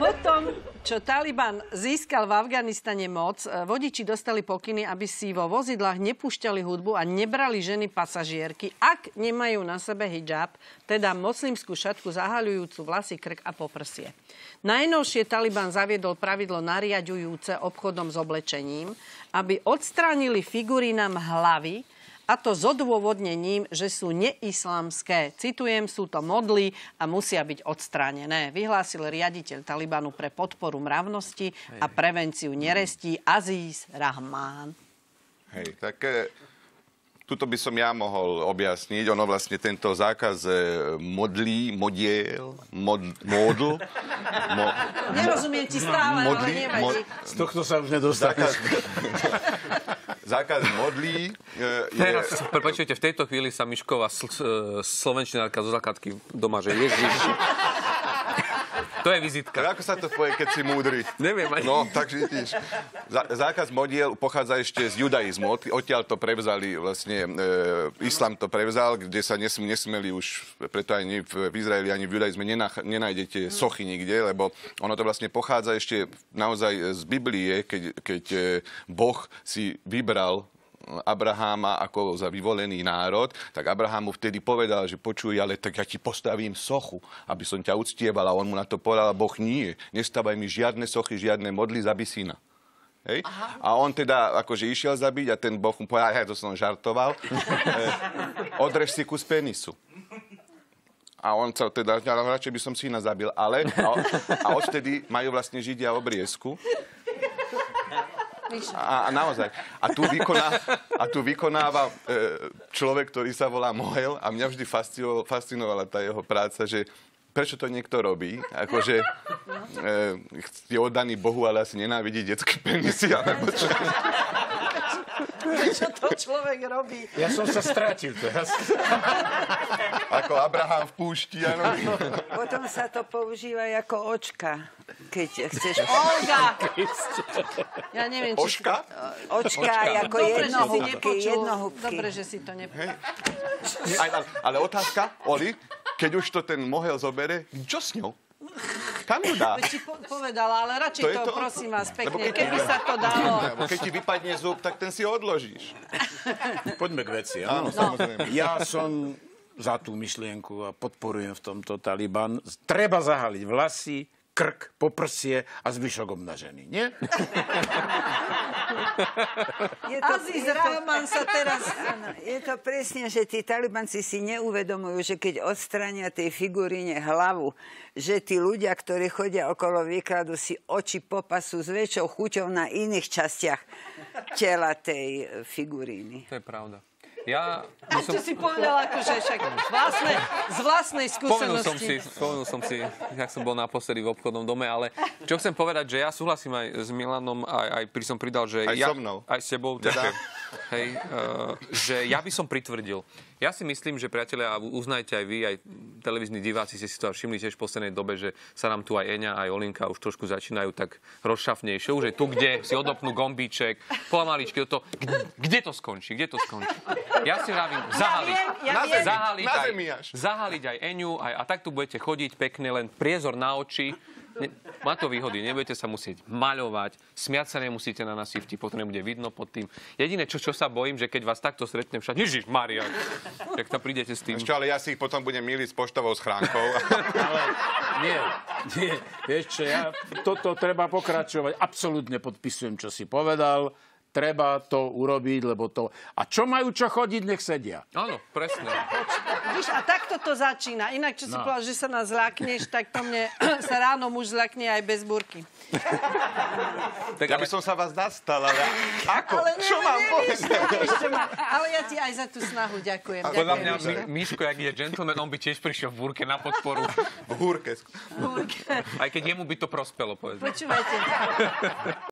Potom, čo Taliban získal v Afganistane moc, vodiči dostali pokyny, aby si vo vozidlách nepúšťali hudbu a nebrali ženy pasažierky, ak nemajú na sebe hijab, teda moslimskú šatku zahaľujúcu vlasy, krk a poprsie. Najnovšie Taliban zaviedol pravidlo nariaďujúce obchodom s oblečením, aby odstránili figurínam hlavy, a to s odôvodnením, že sú neislamské. Citujem, sú to modly a musia byť odstránené. Vyhlásil riaditeľ Talibanu pre podporu mravnosti a prevenciu nerestí Aziz Rahman. Hej, tak tuto by som ja mohol objasniť. Ono vlastne tento zákaz Nerozumiem ti stále, ale nevadí. Z tohto sa už nedostane. Zákaz modlí Teraz, prepáčujte, v tejto chvíli sa Mišková slovenčinárka zo základky doma, že Ježiš. To je vizitka. Ako sa to povie, keď si múdry? Neviem ani. No, tak vidíš. Zákaz modiel pochádza ešte z judaizmu. Odtiaľ to prevzali vlastne, islám to prevzal, kde sa nesmeli už, preto ani v Izraeli, ani v judaizme nenájdete sochy nikde, lebo ono to vlastne pochádza ešte naozaj z Biblie, keď Boh si vybral Abraháma ako za vyvolený národ, tak Abraham mu vtedy povedal, že počuj, ale tak ja ti postavím sochu, aby som ťa uctieval. A on mu na to povedal, Boh nie, nestávaj mi žiadne sochy, žiadne modly, zabij syna. Hej? A on teda akože išiel zabiť a ten Boh mu povedal, ja to som žartoval, odrež si kus penisu. A on sa teda, radšej by som syna zabil, ale a odtedy majú vlastne Židia obriezku. A naozaj. A tu vykonáva človek, ktorý sa volá Mohel a mňa vždy fascinovala tá jeho práca, že prečo to niekto robí? Akože je oddaný Bohu, ale asi nenávidí detské penisy, alebo čo? Prečo to človek robí? Ja som sa stratil teraz. Ako Abraham v púšti, áno. Potom sa to používa ako očka, keď chceš... Olga! Ja neviem, či... Oška? Očka ako jednohúbky. Dobre, že si to nepočul. Ale otázka, Oli, keď už to ten Mohel zobere, čo s ňou? Kam ju dá? Veď si povedala, ale radšej to, prosím vás, pekne. Keby sa to dalo... Keď ti vypadne zub, tak ten si odložíš. Poďme k veci. Áno, samozrejme. Ja som za tú myšlienku a podporujem v tomto Taliban. Treba zahaliť vlasy, krk, poprsie a zvyšok obnažený, nie? Aziz Rahman sa teraz... Áno, je to presne, že tí Talibanci si neuvedomujú, že keď odstrania tej figuríne hlavu, že tí ľudia, ktorí chodia okolo výkladu, si oči popasú s väčšou chuťou na iných častiach tela tej figuríny. To je pravda. Ja čo si povedal, akože však z vlastnej skúsenosti. Spomenul som si, jak som bol naposledy v obchodnom dome, ale čo chcem povedať, že ja súhlasím aj s Milanom, aj som pridal, že aj so mnou. Aj s tebou, ďakujem. Hej, že ja by som pritvrdil. Ja si myslím, že priatelia, a uznajte aj vy, aj televízni diváci si to všimli tiež v poslednej dobe, že sa nám tu aj Eňa, aj Olinka už trošku začínajú tak rozšafnejšie. Už je tu, kde si odopnú gombíček, pomaličky do toho. Kde to skončí? Kde to skončí? Ja si vravím, zahaliť aj Eňu, a tak tu budete chodiť pekne, len priezor na oči. Má to výhody, nebudete sa musieť maľovať, smiať sa nemusíte na nasývti, potom nebude vidno pod tým. Jediné, čo sa bojím, že keď vás takto stretnem však, Ježišmaria, tak tam prídete s tým. Ešte, ale ja si ich potom budem miliť s poštovou schránkou. Ale nie. Vieš čo, toto treba pokračovať. Absolútne podpisujem, čo si povedal. Treba to urobiť, lebo to... A čo majú čo chodiť, nech sedia. Áno, presne. Víš, a takto to začína. Inak, čo si povedal, že sa nás zľakneš, tak to mne sa ráno muž zľakne aj bez búrky. Ja by som sa vás nastal, ale ako? Ale čo mám povedať? Ale ja ti aj za tú snahu ďakujem. Podľa mňa Miško, jak je gentleman, on by tiež prišiel v búrke na podporu. V húrke. Aj keď jemu by to prospelo, povedzme. Počúvajte.